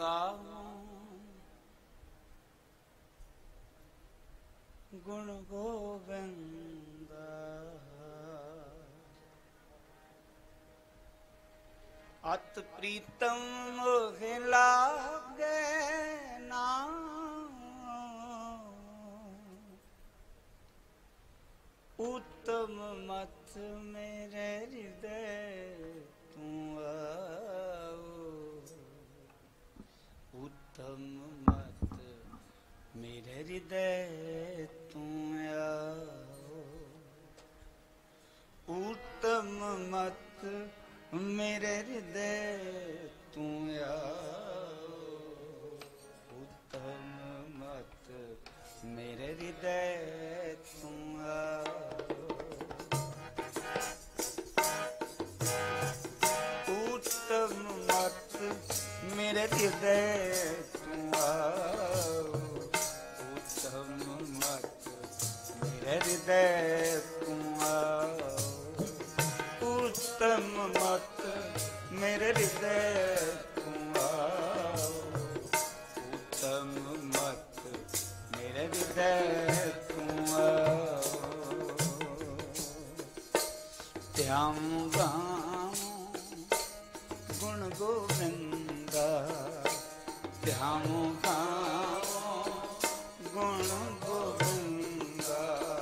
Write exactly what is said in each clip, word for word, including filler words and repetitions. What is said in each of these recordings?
गाऊं गुण गोविंदा। अत प्रीतम मोहि लागे ना, उत्तम मत मेरे हृदय तू आओ। उत्तम मत मेरे हृदय तू आओ। उत्तम मत मेरे हृदय तू आओ। उत्तम मत मेरे हृदय तू आओ। उत्तम मत मेरे हृदय तू आओ। उत्तम मत मेरे हृदय तू आओ। उत्तम मत मेरे हृदय तू आओ। उत्तम मत मेरे हृदय तू आओ। ध्यान गाऊं गुण गोविंदा। ध्यान गाऊं गुण गोविंदा।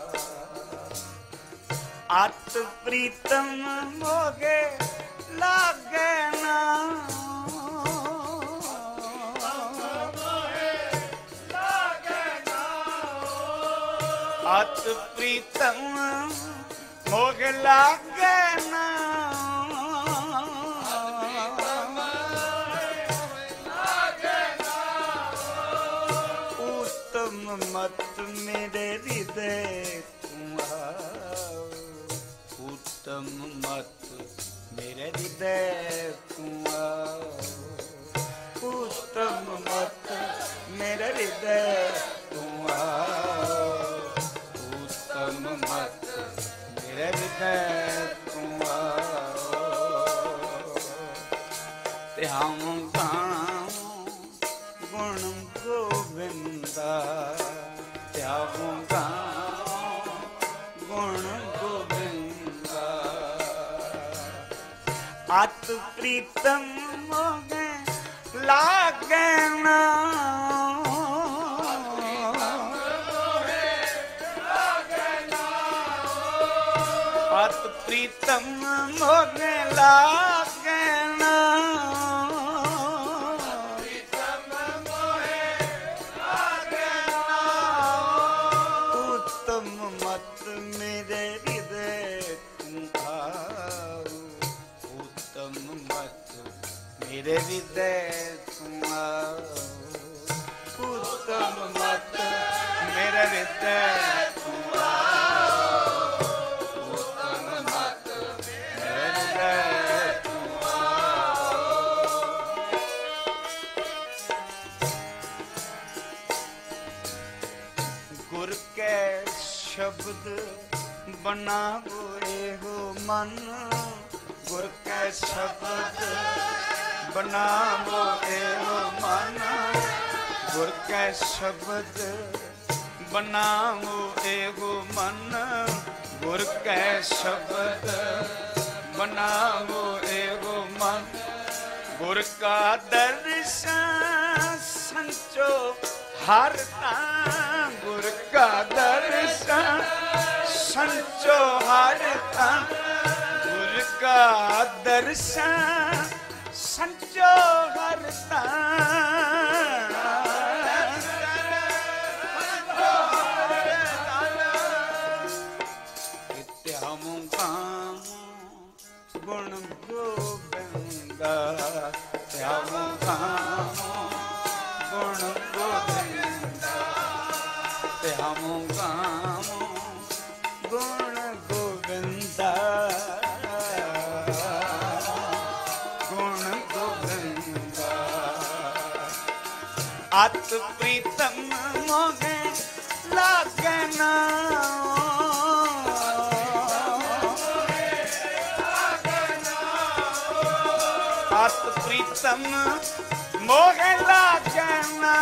अत प्रीतम मोगे लागे ना, अत प्रीतम मोगे लागे ना। उत्तम मत मेरे हृदय तू आओ। उत्तम मत मेरे हृदय तू आओ। उत्तम मत मेरे हृदय तू आओ। उत्तम मत मेरे हृदय तू आओ। ध्यान गाऊं गुण गोविंदा। ध्यान गाऊं गुण गोविंदा। अत प्रीतम मोगे लागे ना, अत प्रीतम मोगे लागे ना। उत्तम मत मेरे हृदय तू आओ। उत्तम मत मेरे हृदय तू आओ। उत्तम मत मेरे हृदय तू आओ। उत्तम मत मेरे हृदय तू आओ। गुर के शब्द बनावो एहो मन। गुर के शब्द बनावो एहो मन। गुर के शब्द बनावो एहो मन। गुर के शब्द बनावो एहो मन। गुर का दर्शन संचो हर तां। गुर का दर्शन संचो हर तां। गुर का दर्शन संचो हर तां। ध्यान गाऊं गुण गोविंदा। ध्यान गाऊं गुण गोविंदा। ध्यान गाऊं गुण गोविंदा। गुण गोविंदा। अत प्रीतम मोगे लागे ना, अत प्रीतम मोहे लागना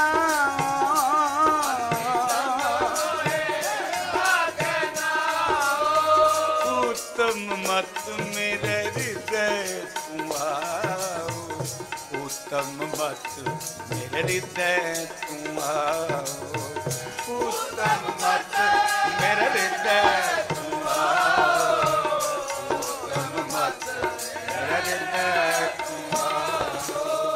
उत्तम मत मेरे हृदय तुम आओ, उत्तम मत मेरे हृदय तुम आओ, उत्तम मत मेरे हृदय तुम आओ, उत्तम मत मेरे हृदय तुम आओ।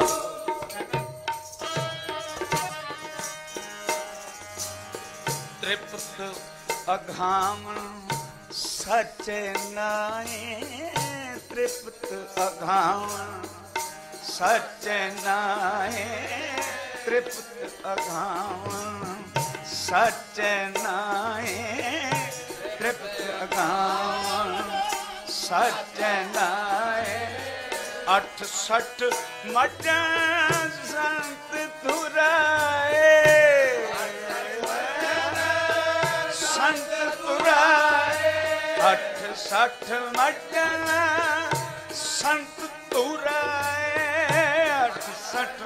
तृप्त अघामन सच नाए, तृप्त अघामन सच नाए, तृप्त अघामन सच नाए, तृप्त अघामन सच नाए। अठ सठ मट संत तुराए, संत तुराए। अठ सठ मट संत तुराए, अठ सठ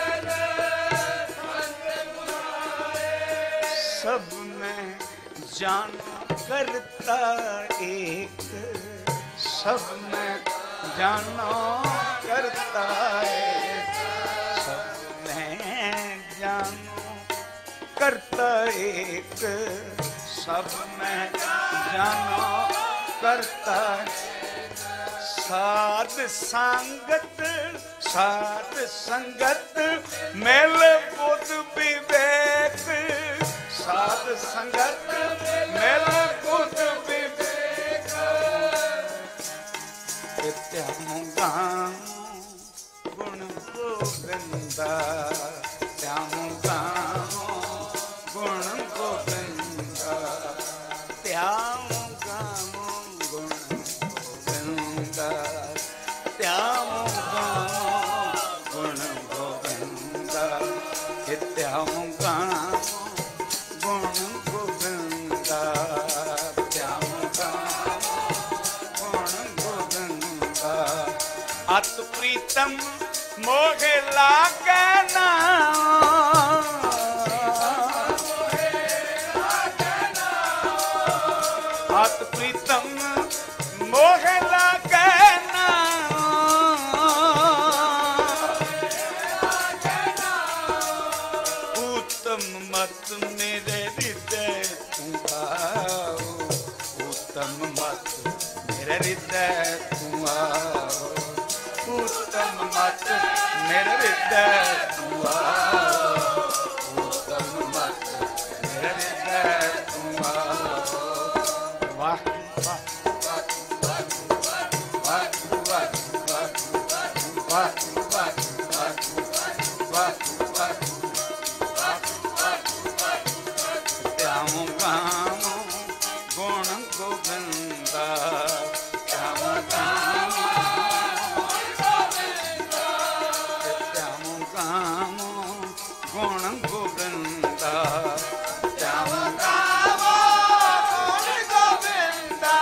सब में जान करता एक, सब में जानो करता एक, सब में जानो करता एक, सब में जानो करता। साध संगत साध संगत मेल बुध विवेक, साध संगत मेल बुध विवेक। त्यामो गामो गुण गोविंदा, त्यामो गामो गुण गोविंदा, त्यामो गामो गुण गोविंदा, त्यामो गामो गुण गोविंदा, त्यामो गामो गुण गोविंदा, त्यामो गामो गुण गोविंदा। अत प्रीतम मोहे लागना, अत प्रीतम मोहे लागना, उत्तम मत मेरे हृदय तुम आओ, उत्तम मत मेरे हृदय तुम आओ, उत्तम मत मेरे हृदय तुम आओ, उत्तम मत मेरे हृदय तुम आओ। वाह वाह वाह वाह वाह वाह। त्यामो गामो गुण गोविंदा, त्यामो गामो त्यामो गामो गुण गोविंदा, त्यामो गामो गुण गोविंदा।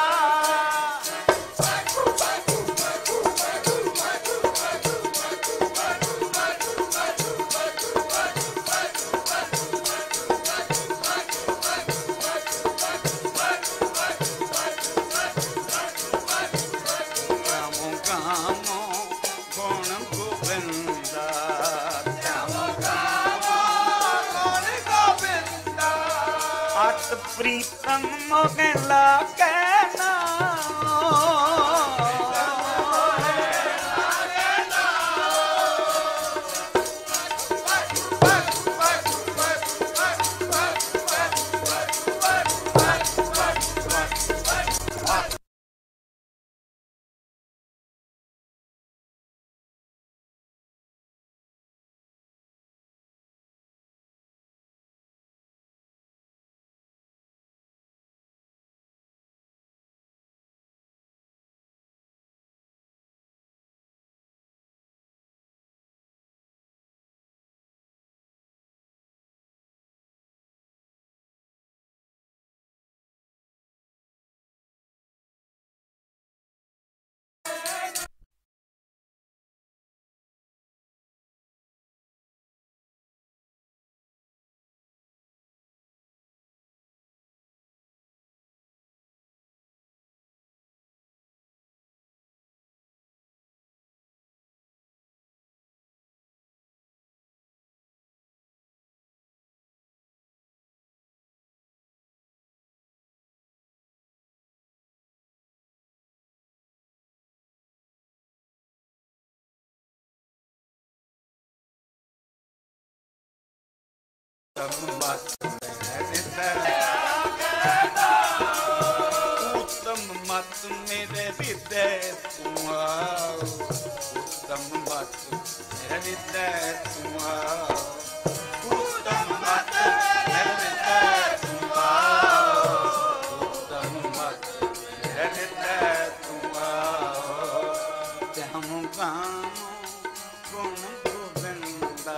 प्रीतम मोहे लागना। उत्तम मत उत्तम मत मेरे हृदय तू आओ, उत्तम मत मेरे हृदय तू आओ, उत्तम मत मेरे हृदय तू आओ, उत्तम मत मेरे हृदय तू आओ। श्याम काम गुण गोविंदा,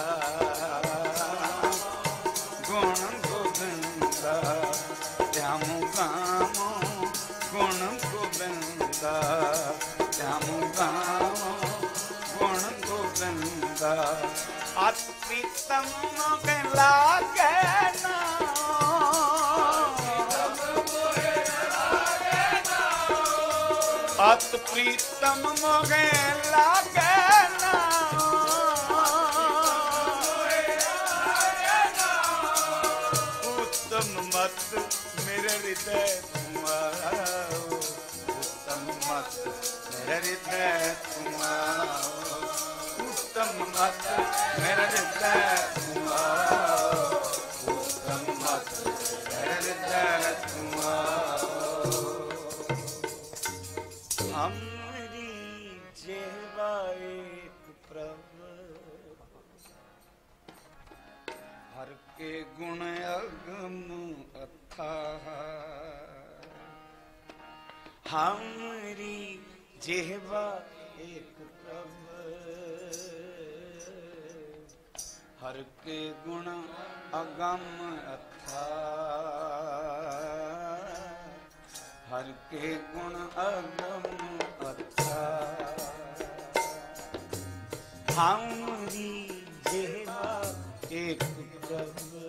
गुण गोविंदा, श्याम काम गुण गोविंदा, श्याम काम गुण गोविंदा। अति प्रीतम के लागे ना, अति प्रीतम मोगे लागे ना, उत्तम मत मेरे हृदय तू आओ, उत्तम मत मेरे हृदय तू आओ, उत्तम मत मेरे हृदय तू आओ, उत्तम मत मेरे हृदय तू आओ। हमरी जेवा एक प्रभु, हर के गुण अगम अथाह, हमरी जेवा एक प्रभु, हर के गुण अगम अथाह, हर के गुण अगम अथाह। हमरी जेवा एक प्रभु,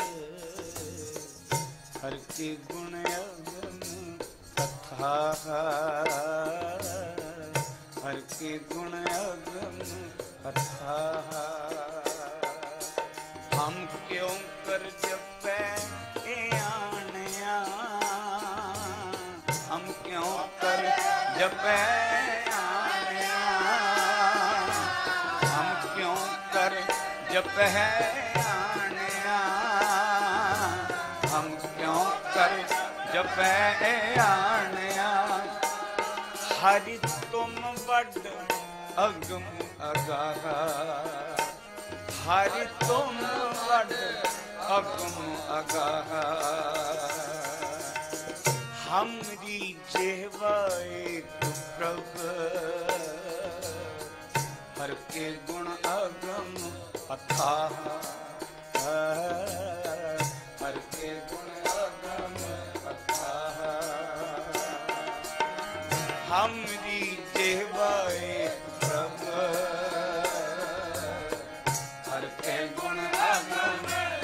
हर के गुण अगम अथाह, हर के गुण अगम अथाह। हम क्यों कर जपै आनिया, हम क्यों कर जपै आनिया, हम क्यों कर जपै आनिया, हम क्यों कर जपै आनिया। हरि तुम बड़ अगम अगाह, हरि तुम बड़ अगम अगाह। हमरी जेवा एक प्रभु, हर के गुण अगम अथाह, हर के गुण अगम अथाह। हमरी जेवा एक प्रभु, हर के गुण अगम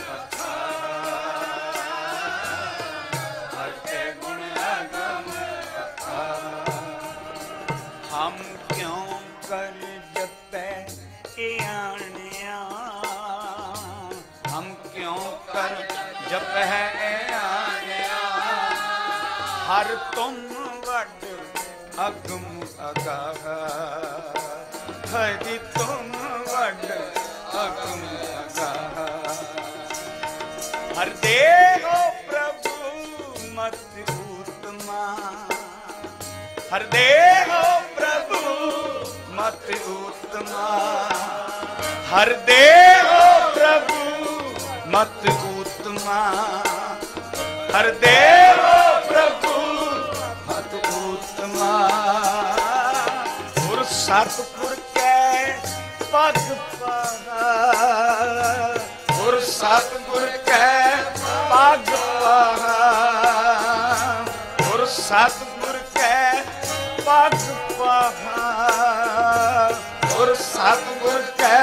अथाह, हर के गुण अगम अथाह। हम क्यों कर जपै आनिया, हम क्यों कर जपै आनिया। हर तुम वड अगम अगाह, हरि तुम वड अगम अगाह। हर देहो प्रभु मत उत्तमा, हर देहो प्रभु मत उत्तमा, हर देहो प्रभु मत उत्तमा, हर देहो प्रभु मत उत्तमा। गुर सतपुर के पग पाहा, गुर सतपुर के पग पाहा, गुर सतपुर के पग पाहा, गुर सतपुर के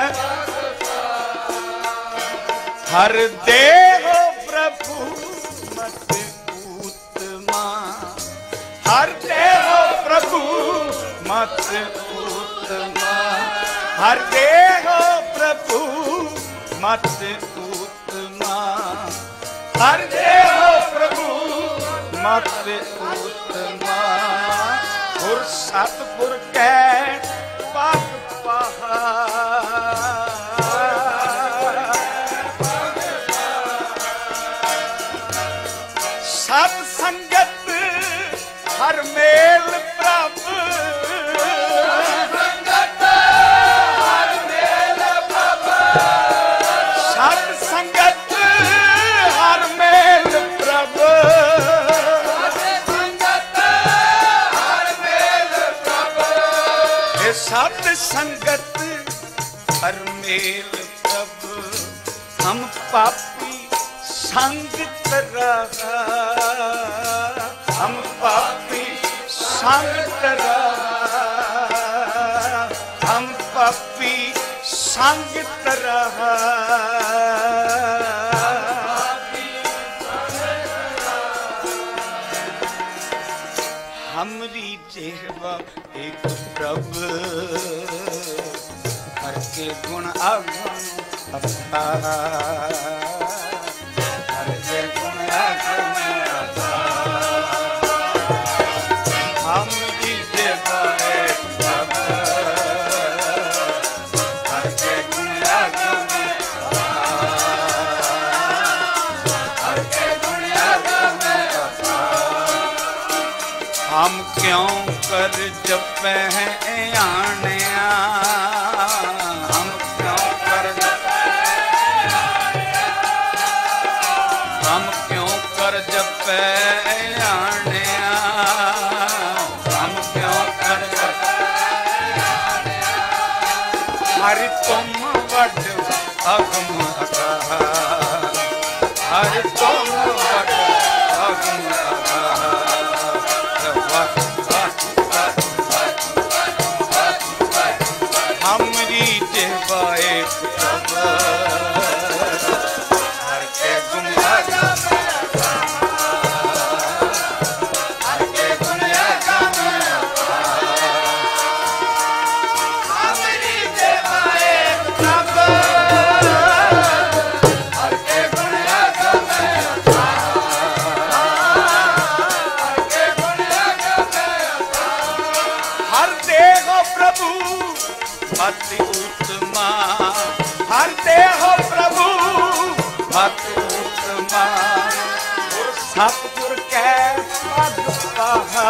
हर देहो प्रभु मत उत्तमा, हर देहो प्रभु मत उत्तमा, हर देहो प्रभु मत उत्तमा, हर देहो प्रभु मत उत्तमा। गुर सतपुर के पग पाहा, साध संगत हर मेल प्रभु हम पापी संग तरा हम पापी संग तरा हम पापी संग तरा हमरी जेवा एक प्रभु हर के गुण अवगुण अपार हर के गुण अवगुण अपार हमरी जेवा एक प्रभु हर के गुण अवगुण अपार हर के गुण अवगुण अपार हम क्यों कर जपे हैं आनिया हम क्यों कर हम क्यों कर जपे आनिया हम क्यों कर हरि तुम वड अगम अगाह हरि तुम वड अगम अगाह हमरी जेवा एक प्रभु हर के गुण हर के गुण हमरी जेवा एक प्रभु हर के गुण हर देहो प्रभु अति उत्तमा हर देहो प्रभु अति उत्तमा सतगुर कै पद पाहा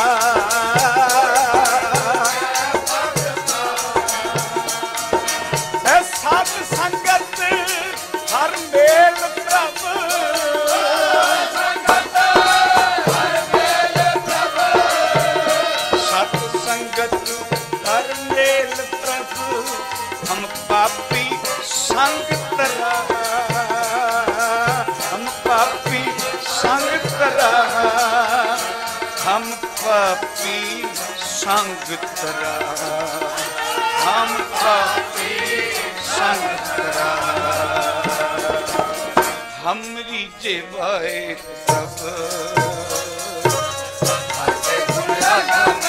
सत संगत हर मेल प्रभु सत संगत हर मेल प्रभु हम पापी संग तरा हम पापी संग तरा हम पापी संग तरा हम पापी संग तरा हमरी जेवा एक प्रभु हर के गुण अगम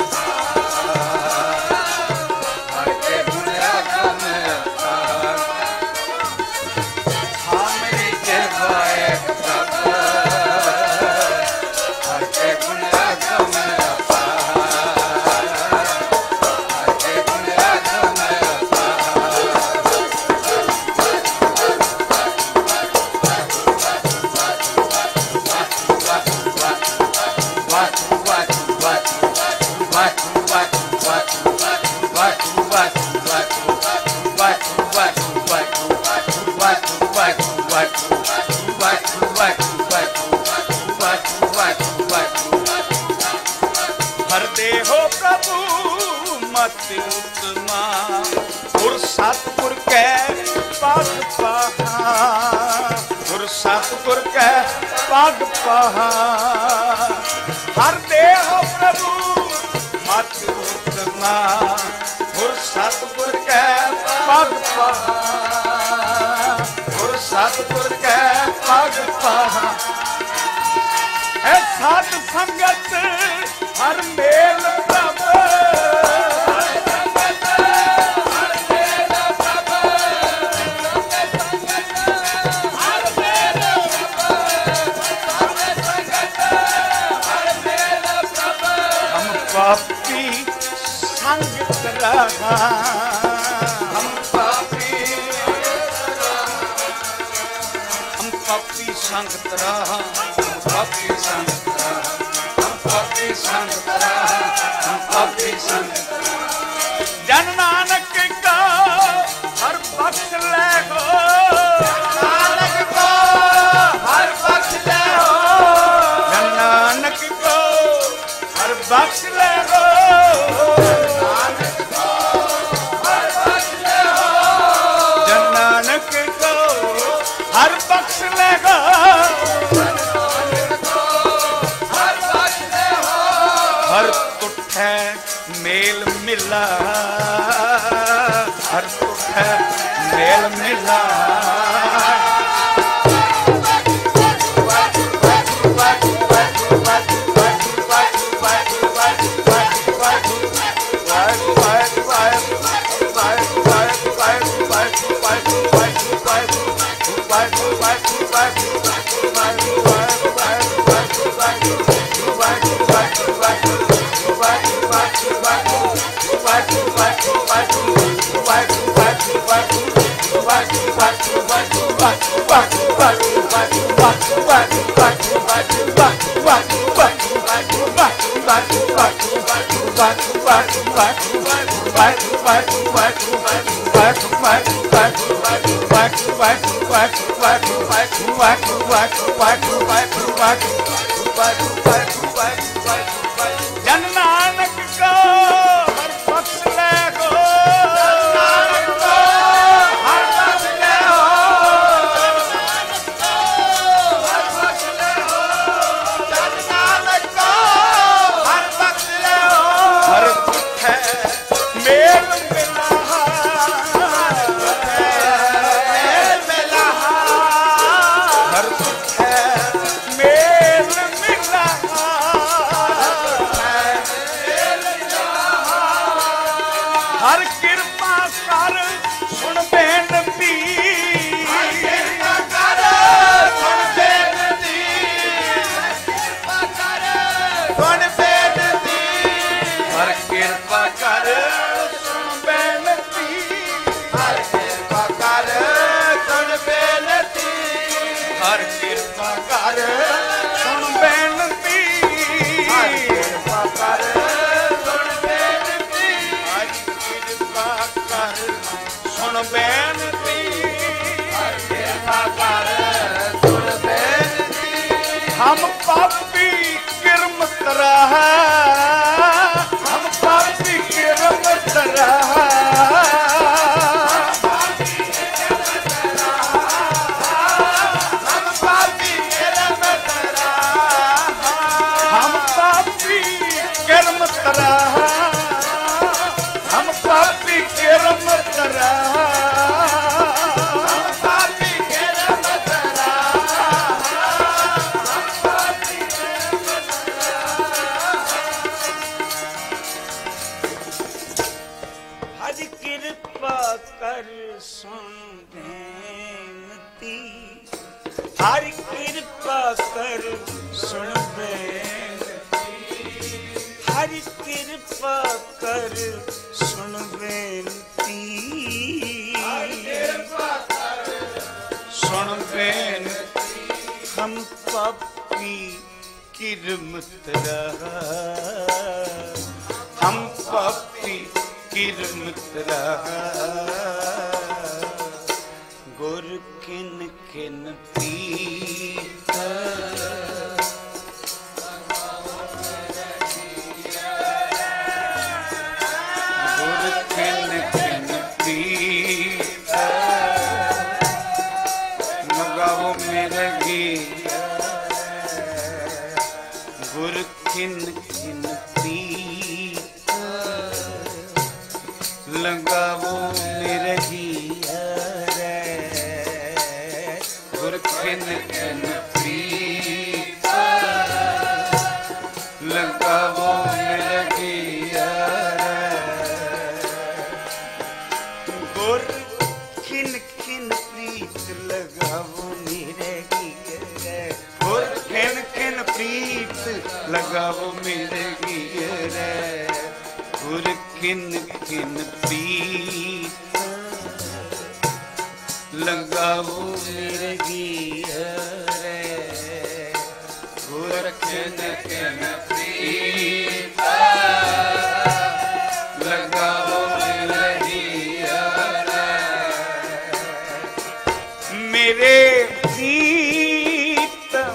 हर देहो प्रभु मत उत्तमा गुर सतगुर कै पद पाहा गुर सतगुर कै पद पाहा हर देहो प्रभु मत उत्तमा गुर सतगुर कै पद पाहा गुर सतगुर कै पद पाहा है साध संगत हर मेल प्रभु हम पापी संग तरा हम पापी हम पापी संग तरा हम पापी संग तरा हम पापी संग तरा हम पापी संग जन नानक का हर बख्श ले हो नानक को हर बख्श ले हो जन नानक को हर बख्श ले हो नानक को मिला हर दुख मेल मिला जन नानक को हर बख्श ले हो हर बख्श ले हो हर बख्श ले हो जन नानक को हर बख्श ले हो हर दुख मेल मिला मेल मिला हर दुख मेल मिला हर कृपा कर सुन बेनती हर कृपा कर सुन बेनती कृपा कर सुन बेनती हर कृपा कर सुन बेनती हर कृपा कर सुन बेनती हर कृपा कर सुन बेनती हर कृपा कर सुन बेनती हर कृपा कर सुन बेनती हर कृपा कर सुन बेनती हम पापी किरमत रहा हम पापी किरमत रहा हम पापी किरमत रहा हम पापी किरमत रहा हम पापी किरमत रहा हम पापी किरमत रहा हम पापी किरमत रहा हर कृपा कर सुन बेनती हर कृपा कर सुन बेनती हर कृपा कर सुन बेनती सुन बेनती हम पापी किरमत रहा हम पापी किरमत रहा गुर किन किन पीता गुर किन किन पीता लगाओ मेरे गीत गुर किन किन पीता लगाओ मेरे गीत गुर किन किन पीता लगाओ मेरे गीत गुर किन किन प्रीत लगाओ मेरे गीत गुर किन किन प्रीत लगाओ मेरे गीत गुर किन किन प्रीत लगाओ मेरे गीत गुर किन किन प्रीत लगाओ मेरे गीत मेरे प्रीतम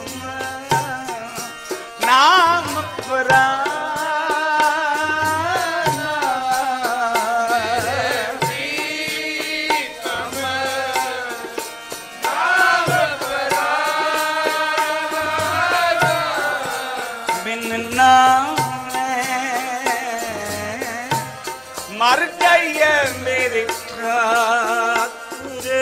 नाम पुराना मेरे ठाकुर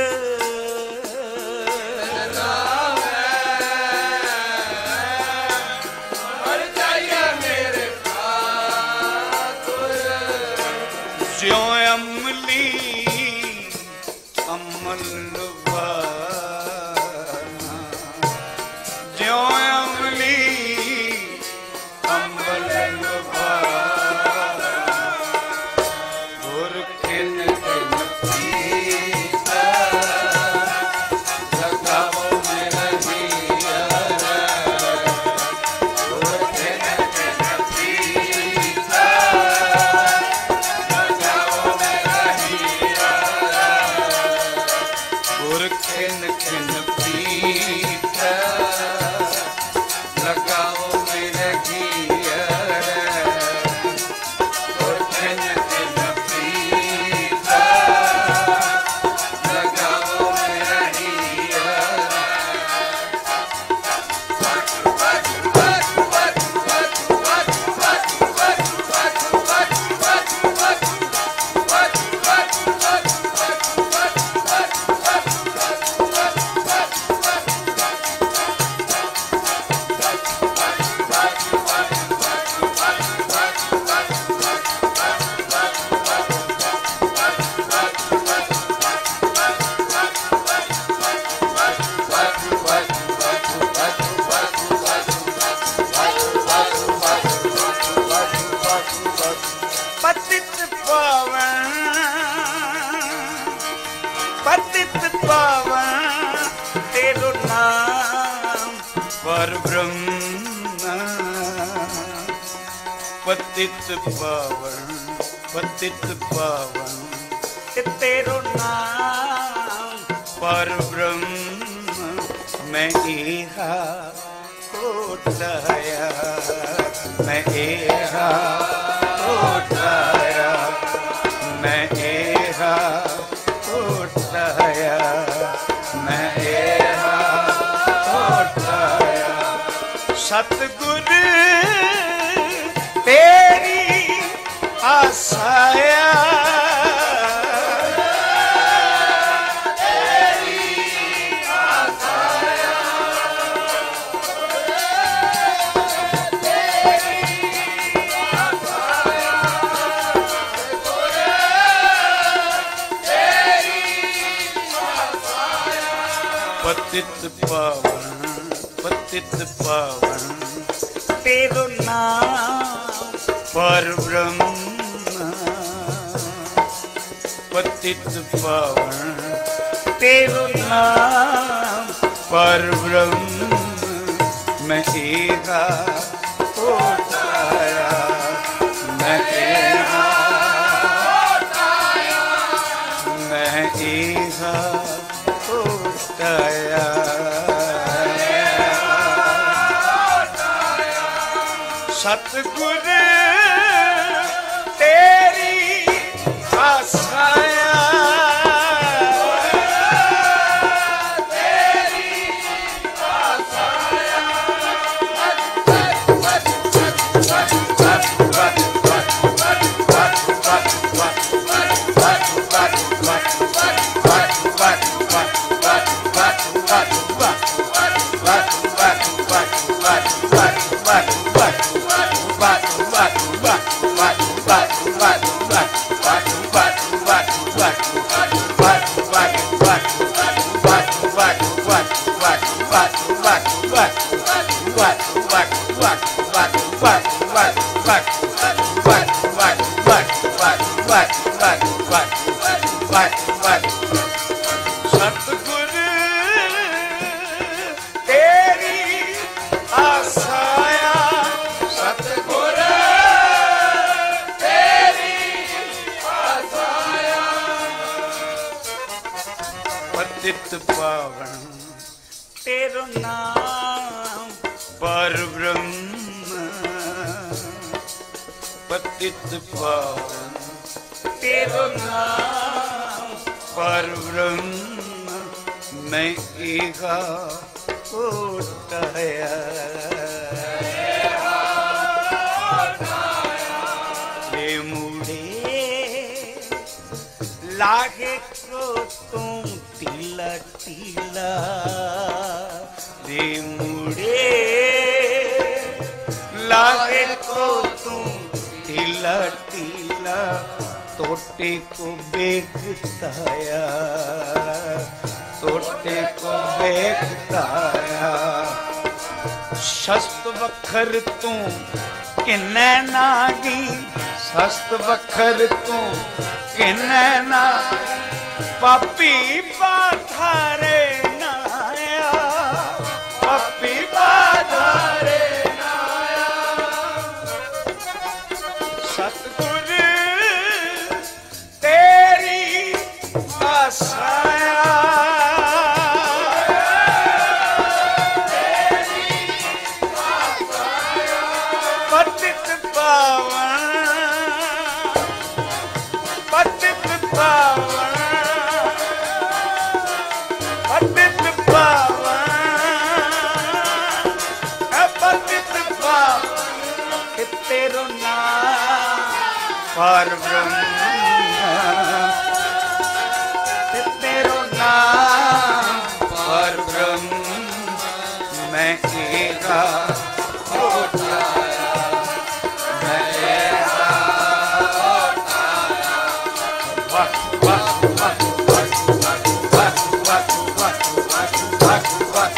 मर जाइए मेरे ठाकुर ज्यों अमली अमल ज्यों अमली अमल गुर खिन खिन पीता लगाओ मेरा हिया गुर खिन खिन पीता लगाओ मेरा हिया गुर खिन खिन पीता लगाओ मेरे हिया गुर खिन खिन पीता लगाओ मेरा हिया पतित पावन पतित पावन तेरो नाम परब्रह्म पतित पावन पतित पावन तेरो नाम परब्रह्म मैं इहा कोटाया मैं इहा कोटाया मैं एहा कोटाया मैं एहा कोटाया सतगुर तेरी आसाया पतित पावन पतित पावन तेरो नाम परब्रह्म पतित पावन तेरो नाम परब्रह्म मैं एहा कोटाया मैं एहा मैं एहा कोटाया सतगुर तेरी आसाया तेरी आसाया सतगुर तेरी आसाया सतगुर तेरी आसाया पतित पावन तेरो नाम परब्रह्म पतित पावन तेरो नाम परब्रह्म मैं एहा कोटाया ये मूढ़े लागे को तू टीला टीला रे मुड़े, लागे को तू टीला टीला तोटे को बेगताया, तोटे को बेगताया। शस्त वखर तू किन्ने नागी, शस्त वखर तू किन्ने ना, पापी बाधारे नाया, पापी बाधारे नाया। सतगुर तेरी आसाया, पतित पावन, पतित पावन, पतित पावन, पतित पावन। तेरो नाम पर ब्रह्म, तेरो नाम पर ब्रह्म मैं एका उठाया, मैं एका उठाया। वाह वाह वाह वाह वाह वाह वाह वाह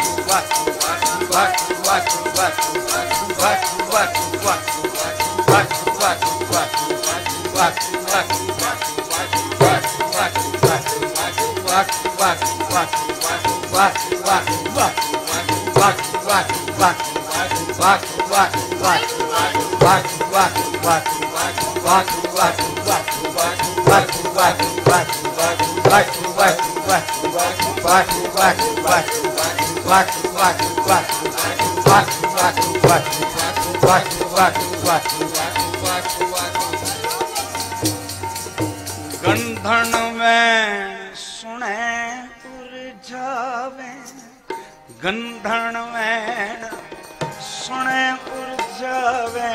गंधन में सुने उर्जावे, गंधन में सुने उर्जावे,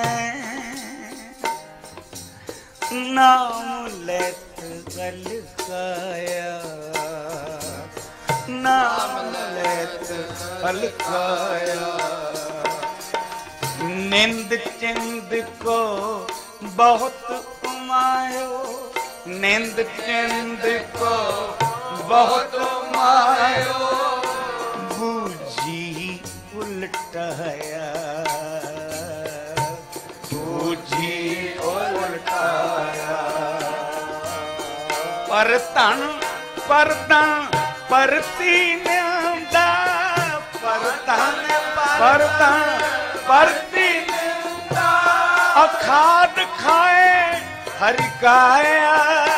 नाम लेत अलकाया, नाम लेत अलकाया। निंद चिंद को बहुत मायो, निंद चिंद को बहुत मायो, बूझी उल्टाया, बूझी उल्टाया। पर तन पर तन परती निंदा, पर तन पर तन परती निंदा। अखाद खाए हरि काया,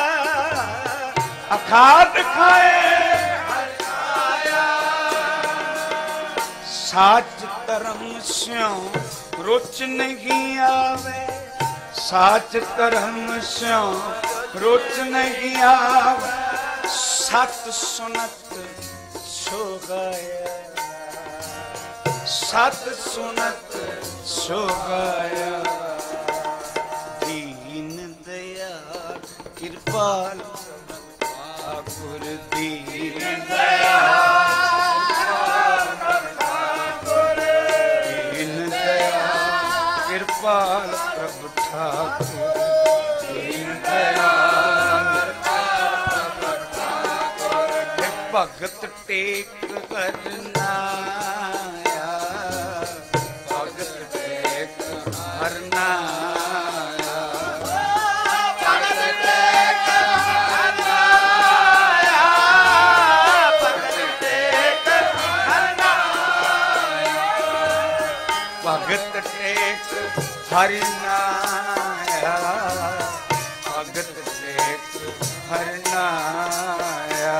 अखाद खाए हरि काया। साच धर्म स्यों रुच नहीं आवे, साच धर्म स्यों रुच नहीं आवे। सत सुनत सोगाया, सत सुनत सोगाया। दीन दया कृपाल ठाकुर, दीन दया ठाकुर, दीन दया कृपाल प्रभु ठाकुर, दीन दया भगत टेक करनाया, भगत टेक करनाया, भगत टेक करनाया, भगत टेक करनाया, भगत टेक हरनाया, भगत टेक हरनाया।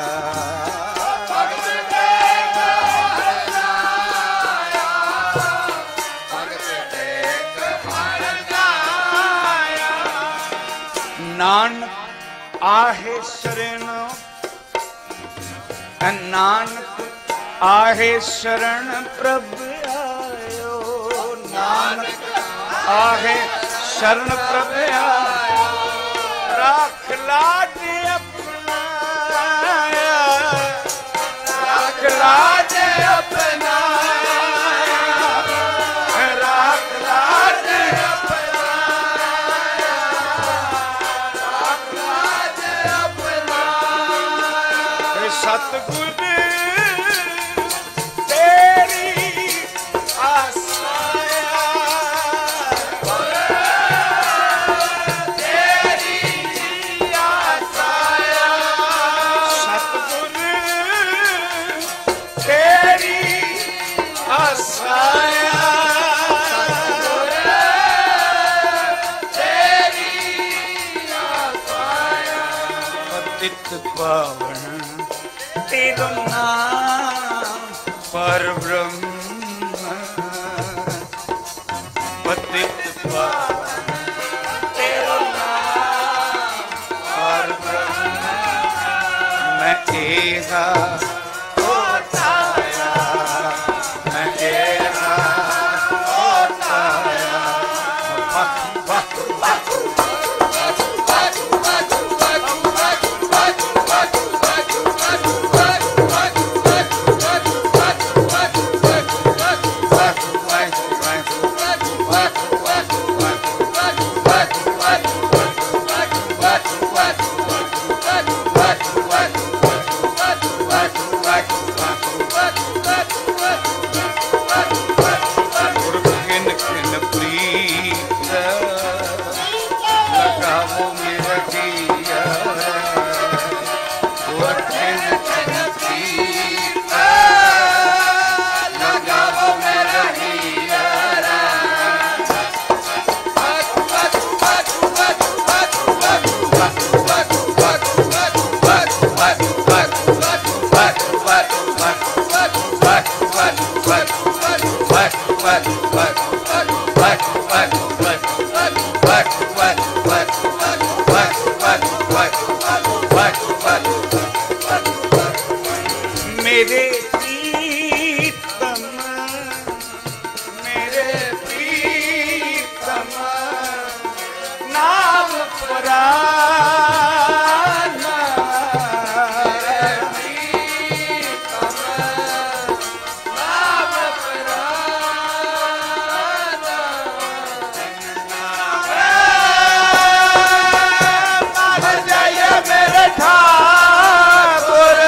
नानक आहे शरण, नानक आहे शरण प्रभु आयो, नानक आहे शरण प्रभु आयो। राख लाज सतगुर तेरी आसाया तेरी आसाया सतगुर तेरी आसाया तेरी आसाया पतित पावन तेरो नाम पर ब्रह्म पतित पावन तेरो नाम पर ब्रह्म मैं एहा होताया मैं एहा होताया वाह वाह वाह मेरे प्रीतम मेरे प्रीतम नाम पुराना प्रीतम नाम पुराना मर जाइए मेरे ठाकुर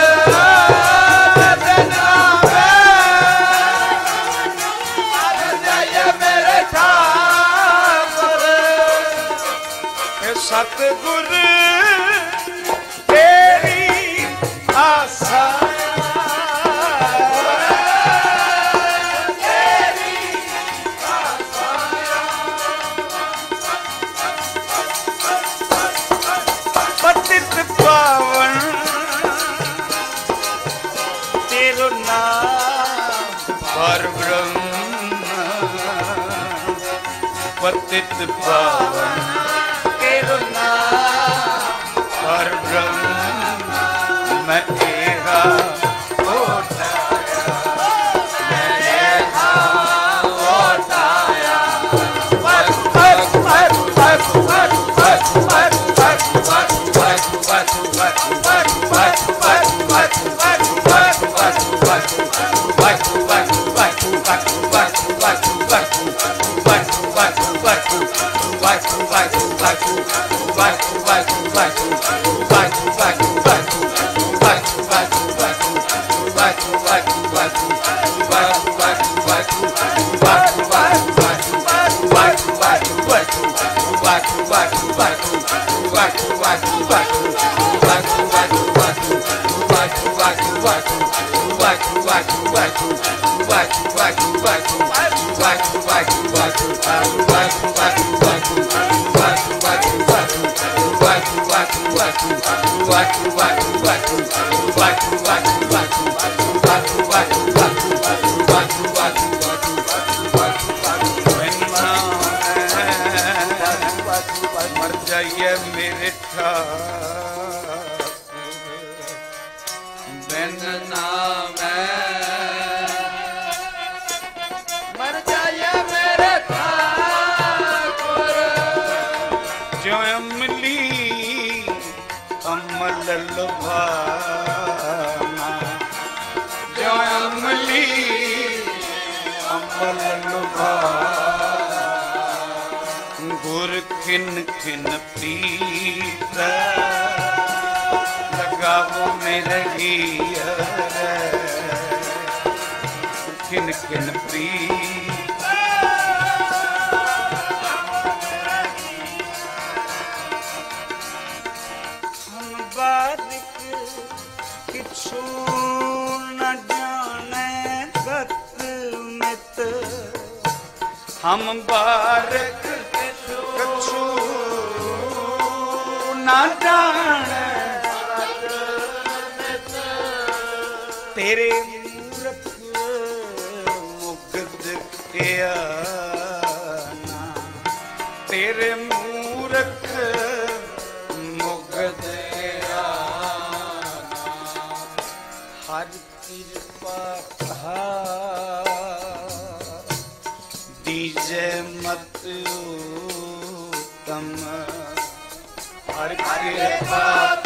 सतगुर तेरी आसा तेरी आसा पतित पावन तेरो नाम पर ब्रह्म पतित पावन पर ब्रह्म मैं एहा होताया मैं एहा होताया वट वट वट वट वट वट वट वट वट वट वट वट वट वट वट वट वट वट वट मर जाइए मेरे बिन नाम मर जाइए मेरे ठाकुर जो अमली अमल लुभाना जो अमली अमल लुभाना गुर खिन खिन प्रीत लगावो मेरे गियर किन किन प्रीत हम बारिक किछु न जाने गत मित हम बारिक किछु न जाने तेरे मूरख मुग्ध किया ना तेरे मूरख मुग्ध किया हर कृपा दीजे मत उत्तम हर कृपा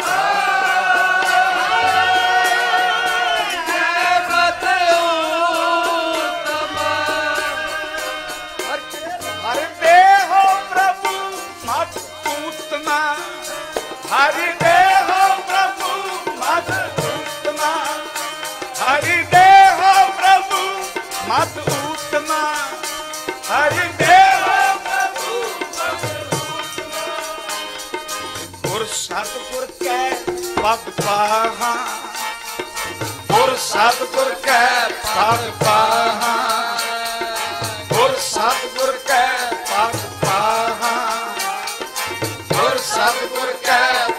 हरि देहो प्रभु मत उत्तमा हरि देहो प्रभु मत उत्तमा हरि देहो प्रभु गुर सतगुर कै पग पाहा गुर सतगुर कै पग पाहा गुर सतगुर कै पग पाहा गुर सतगुर कै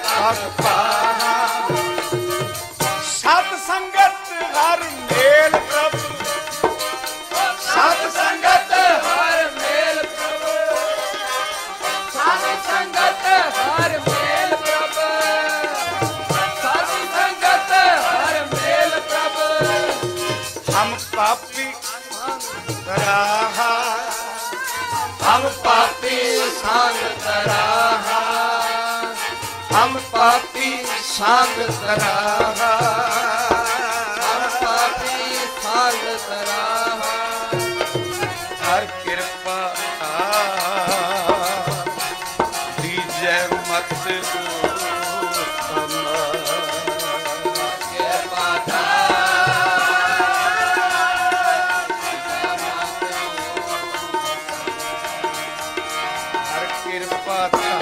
सत संगत हर मेल प्रभु सत संगत हर मेल प्रभु सत संगत हर मेल प्रभु सत संगत हर मेल प्रभु हम पापी कराहा हम पापी संग कराहा हम पापी संग कराहा हम पापी संग कराहा हर कृपा दीजे मत उत्तम कृपा हर कृपा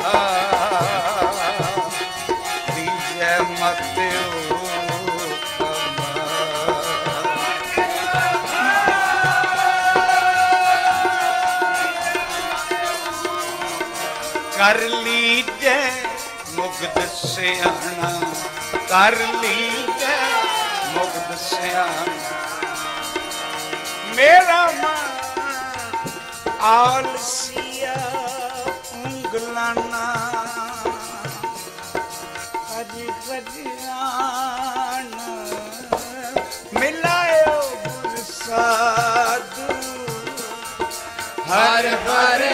कर लीजे मुग्ध सियाना कर लीजे मुग्ध सियाना मेरा मन आलसिया उंगलाना हरि हरियाना मिलायो गुर साधु हर हर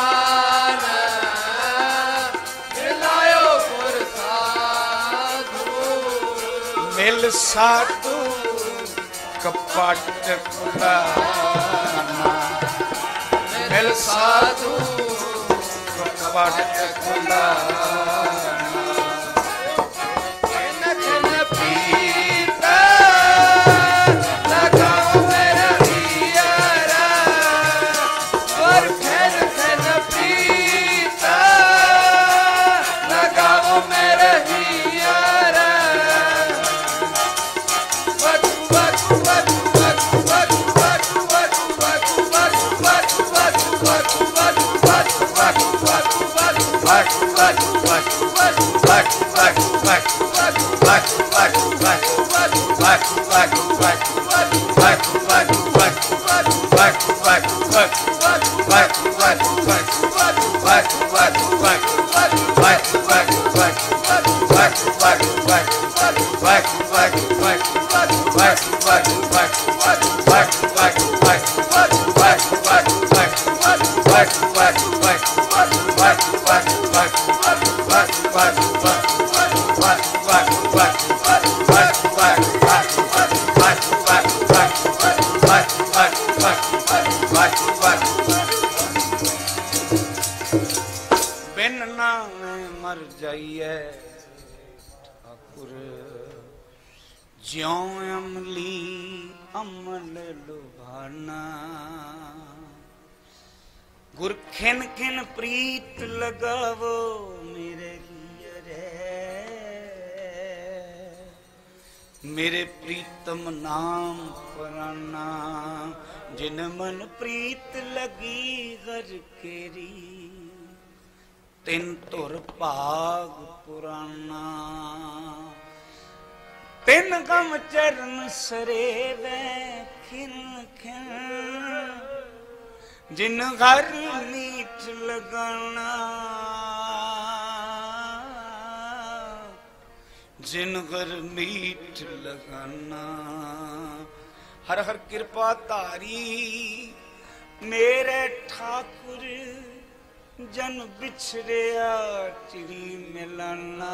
मिल साधु कपट खुलाना मिल साधु कपट खुलाना बिन नाम मर जाइए ठाकुर ज्यों अमली अमल लुभाना, गुर खिन खिन प्रीत लगावो मेरे गियरे, मेरे प्रीतम नाम पुराना, जिन मन प्रीत लगी हर केरी, तिन तुर भाग पुराना। तिन गम चरण सरेवे खिन खिन, जिन घर मीठ लगाना, जिन घर मीठ लगाना। हर हर कृपा तारी मेरे ठाकुर, जन बिछड़िया चिड़ी मिलना।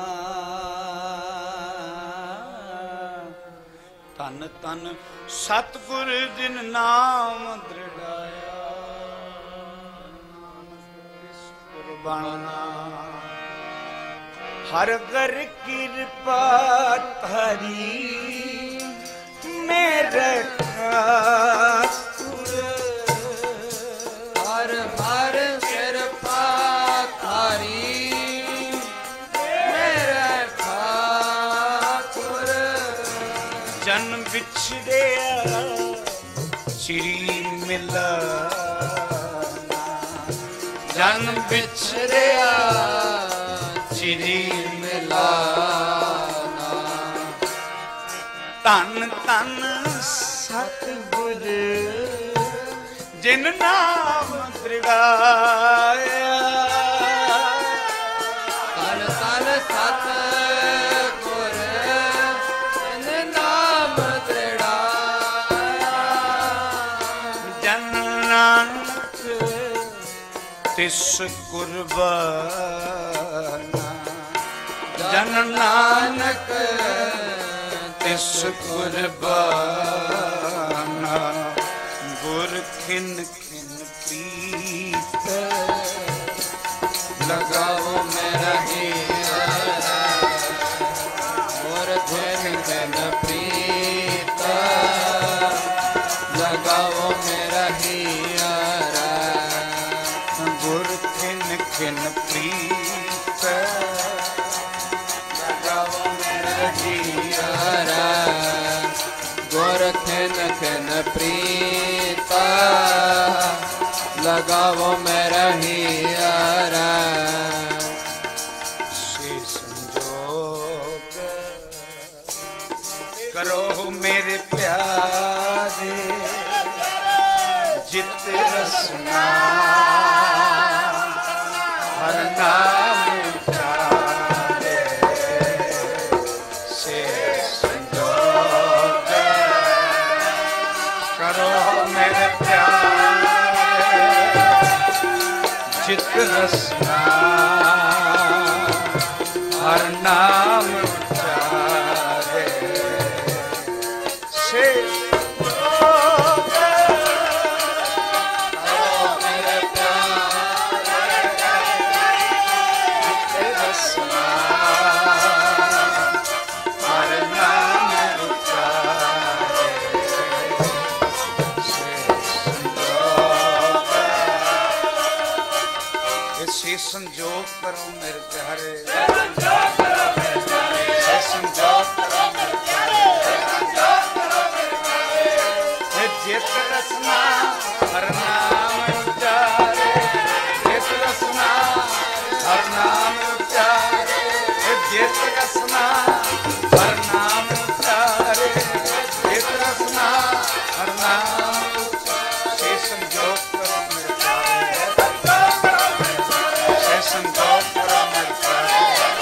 तन तन सतगुर जिन नाम दृढ़ाया, कुर्बाना। हर घर कृपा तारी मेरे ठाकुर, हर हर कृपा तारी मेरे ठाकुर, जन बिछड़िया चिड़ी मिलना, जन बिछड़िया चिड़ी मिलाना। तन तन सतगुर जिन नाम दृढ़ाया, तन तन सतगुर जिन नाम दृढ़ाया, जन नानक तिस कुर्बाना, जन नानक तिस कुर्बाना। गुर खिन खिन प्रीत लगाओ मेरा हीरा, गुर खिन खिन प्रीत लगाओ मेरा हीरा, गुर खिन खिन प्रीत लगाओ मेरा हीरा, गुर खिन खिन प्रीत लगाओ मेरा हीरा। से संजोग करो मेरे प्यारे, जित रसना हर नाम उचारे। से संजोग करो मेरे प्यारे, जित रसना हर नाम उचारे। से संजोग करो मेरे प्यारे, संजोग करो मेरे प्यारे, जित रसना हर नाम उचारे, जित रसना हर नाम उचारे, जित रसना हर नाम उचारे, जित रसना हर नाम उचारे। संजोग करो मेरे प्यारे, संजोग करो मेरे प्यारे,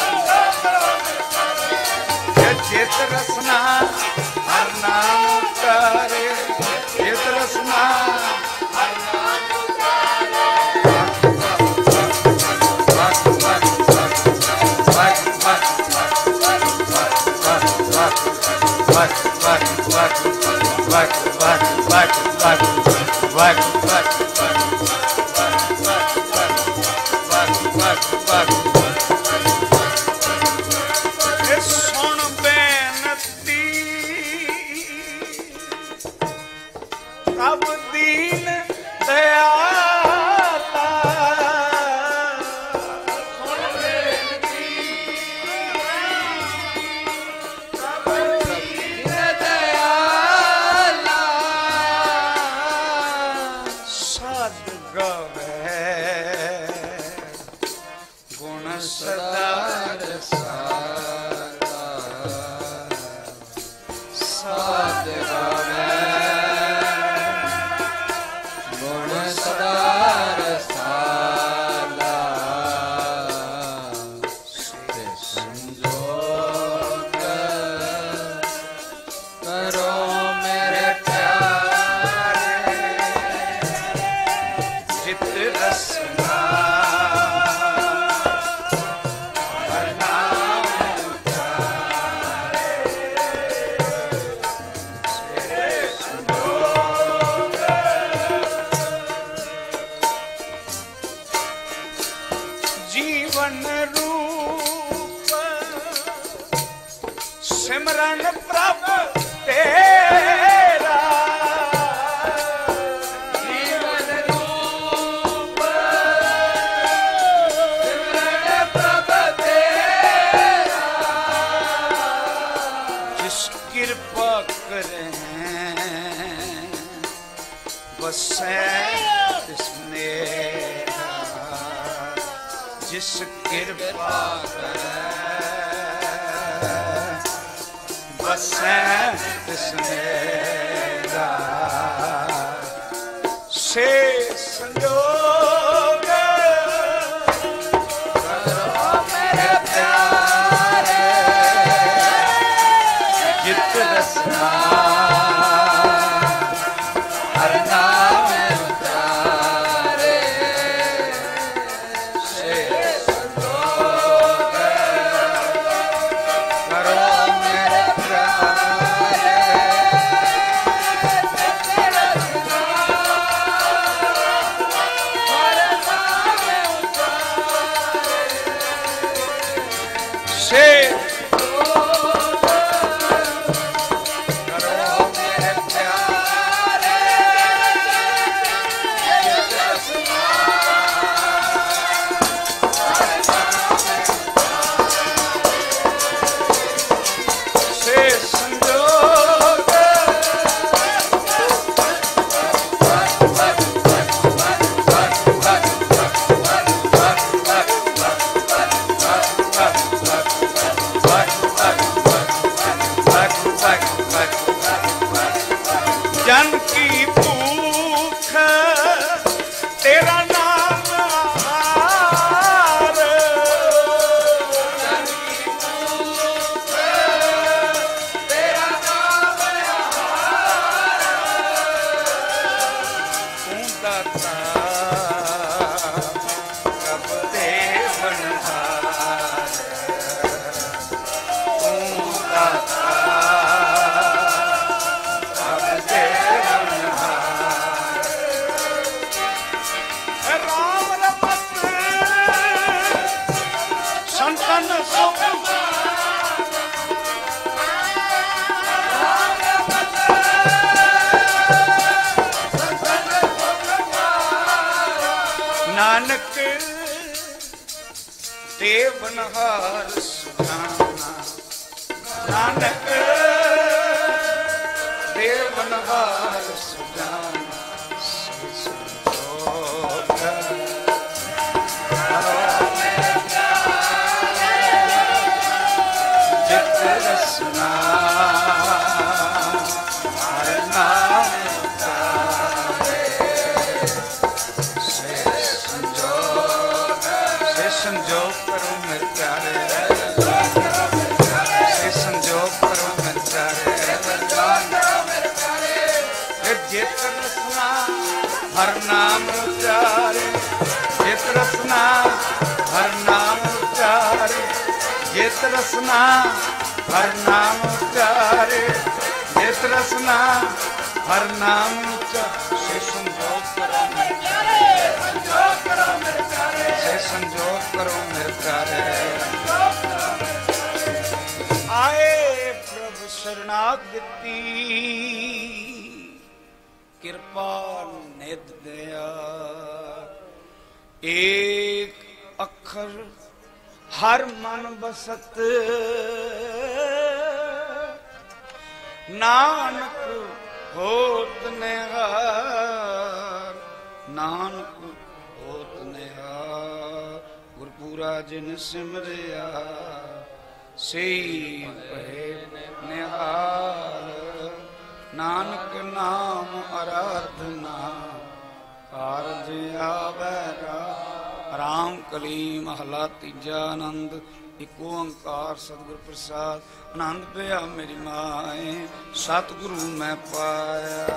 जित रसना हर नाम उचारे, जित रसना हर नाम उचारे। सुन बेनती ਪ੍ਰਭ ਦੀਨ ਦਇਆਲਾ ਸੁਣ ਬੇਨਤੀ ਪ੍ਰਭ ਦੀਨ ਦਇਆਲਾ ਸਾਧ ਗਵੇ ਗੁਣ ਸਦਾ ਰਸਾਲਾ ਸਾਧ ਗਵੇ ਗੁਣ ਸਦਾ ਰਸਾਲਾ ਤੇ ਸੰਜੋਗ ਕਰੋ ਮੇਰੇ ਪਿਆਰੇ ਜਿਤ ਰਸਨਾ ਸਿਮਰਨ ਪ੍ਰਭ ਤੇਰਾ ਜੀਵਨ ਰੂਪ ਸਿਮਰਨ ਪ੍ਰਭ ਤੇਰਾ ਜਿਸ ਕਿਰਪਾ ਕਰੇ ਵਸੈ ਤਿਸ ਮੇਰਾ ਜਿਸ ਕਿਰਪਾ ਕਰੇ ਵਸੈ ਤਿਸ ਮੇਰਾ ਸੇ ਸੰਜੋਗ ਕਰੋ ਮੇਰੇ ਪਿਆਰੇ ਜਿਤ ਰਸਨਾ ਹਰ ਨਾਮ ਉਤਾਰੇ ਸੇ ਸੰਜੋਗ ਕਰੋ ਮੇਰੇ ਜਨ ਕੀ ਭੂਖ ਤੇਰਾ ਨਾਮ ਆਹਾਰ ਜਨ ਕੀ ਭੂਖ ਤੇਰਾ ਨਾਮ ਆਹਾਰ ਤੂੰ ਦਾਤਾ ਪ੍ਰਭ ਦੇ ਬਣਹਾਰ ਤੂੰ ਦਾਤਾ ਸੰਤਨ ਸੁਖ ਨਾਨਕ ਦੇਵਨਹਾਰ ਸੁਜਾਨਾ ਨਾਨਕ ਦੇਵਨਹਾਰ ਸੁਜਾਨਾ ਸੇ ਸੰਜੋਗ ਜਿਤ ਰਸਨਾ ਹਰ ਨਾਮ ਉਤਾਰੇ ਸੇ ਸੰਜੋਗ ਸੇ ਸੰਜੋਗ ਕਰੋ ਮੇਰੇ ਪਿਆਰੇ ਸੇ ਸੰਜੋਗ ਕਰੋ ਮੇਰੇ ਪਿਆਰੇ ਜਿਤ ਰਸਨਾ ਹਰ ਨਾਮ ਉਤਾਰੇ ਜਿਤ ਰਸਨਾ ਹਰ ਨਾਮ ਉਤਾਰੇ ਜਿਤ ਰਸਨਾ ਹਰ ਨਾਮ ਉਚਾਰੇ ਜਿਤ ਰਸਨਾ ਹਰ ਨਾਮ ਉਚਾਰੇ ਸੇ ਸੰਜੋਗ ਕਰੋ ਮੇਰੇ ਪਿਆਰੇ ਸੰਜੋਗ ਕਰੋ ਮੇਰੇ ਪਿਆਰੇ ਸੇ ਸੰਜੋਗ ਕਰੋ ਮੇਰੇ ਪਿਆਰੇ ਆਏ ਪ੍ਰਭ ਸ਼ਰਨਾਗਤੀ ਕਿਰਪਾ ਨਿਤ ਦਿਆ। ਏਕ ਅੱਖਰ ਹਰ ਮਨ ਬਸਤ, ਨਾਨਕ ਹੋਤ ਨਿਹਾਰ, ਨਾਨਕ ਹੋਤ ਨਿਹਾਰ। ਗੁਰਪੂਰਾ ਜਿਨ ਸਿਮਰਿਆ ਸਈ ਭਏ ਨਿਹਾਲ, ਨਾਨਕ ਨਾਮ ਅਰਾਧਨਾ ਕਾਰਜ ਆਵੈ ਰਾਮ। ਰਾਮ ਕਲੀ ਮਹਲਾ ਤੀਜਾ। ਆਨੰਦ ਇਕ ਓੰਕਾਰ ਸਤਿਗੁਰ ਪ੍ਰਸਾਦ। ਆਨੰਦ ਪਿਆ ਮੇਰੀ ਮਾਏ ਸਤਿਗੁਰੂ ਮੈਂ ਪਾਇਆ।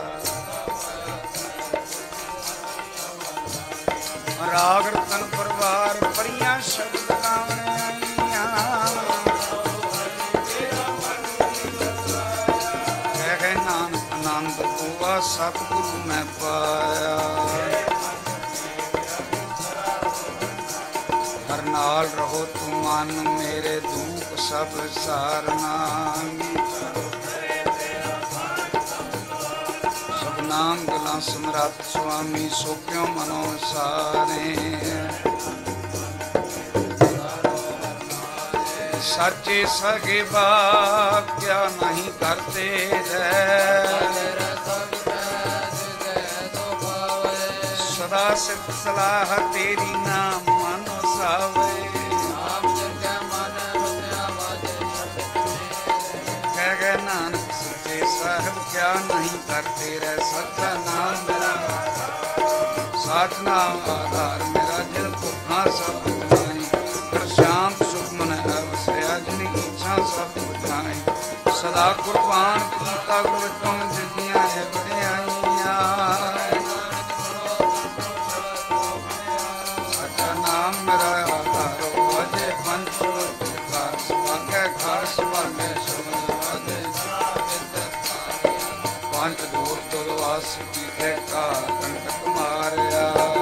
ਰਾਗ ਰਤਨ ਪਰਵਾਰ ਪਰੀਆਂ ਸ਼ਬਦ ਗਾਵਣ ਆਈਆਂ, ਕਹਿ ਨਾਨਕ ਆਨੰਦ ਹੋਆ ਸਤਿਗੁਰੂ ਮੈਂ ਪਾਇਆ। ਹਰ ਨਾਲ ਰਹੋ ਤੂੰ ਮਨ ਮੇਰੇ ਦੁੱਖ ਸਭ ਸਾਰਨਾ, ਸਭਨਾ ਗਲਾਂ ਸਮਰੱਥ ਸੁਆਮੀ ਸੋ ਕਿਉ ਮਨੋ ਸਾਰੇ। ਸਾਚੇ ਸਗੇ ਬਾਕਿਆ ਨਹੀਂ ਕਰਤੇ ਜੈ, ਸਦਾ ਸਿਫਤ ਸਲਾਹ ਤੇਰੀ ਨਾਮ ਮਨ ਸਾਵੇ। ਕਹਿ ਗਏ ਨਾਨਕ ਸੱਚੇ ਸਾਹਿਬ ਕਿਆ ਨਹੀਂ ਕਰਤੇ ਰਹਿ, ਸੱਚਾ ਨਾਮ ਮੇਰਾ ਸਾਚ ਨਾਮ ਆਧਾਰ ਮੇਰਾ, ਜਿਨ ਭੁੱਖਾਂ ਸਭ ਬੁਝਾਈ, ਕਰ ਸ਼ਾਂਤ ਸੁਖ ਮਨ ਅਵਸਿਆ, ਜਿਨ ਇੱਛਾ ਸਭ ਬੁਝਾਈ। ਸਦਾ ਕੁਰਬਾਨ ਕੀਤਾ ਗੁਰ ਵਿੱਚੋਂ ਜਿੰਦੀਆਂ ਇਹ ਵਡਿਆਈਆਂ, ਸੱਚਾ ਨਾਮ ਮੇਰਾ ਆਧਾਰ ਅਜੇ ਪੰਜ ਘਰ ਸੁਭਾਗੇ, ਘਰ ਸੁਭਾਗੇ ਸੁਭਾਗੇ ਪੰਜ ਦੂਰ ਤੁਰਵਾਸ ਕੀ ਕਾ ਕੰਟਕ ਮਾਰਿਆ।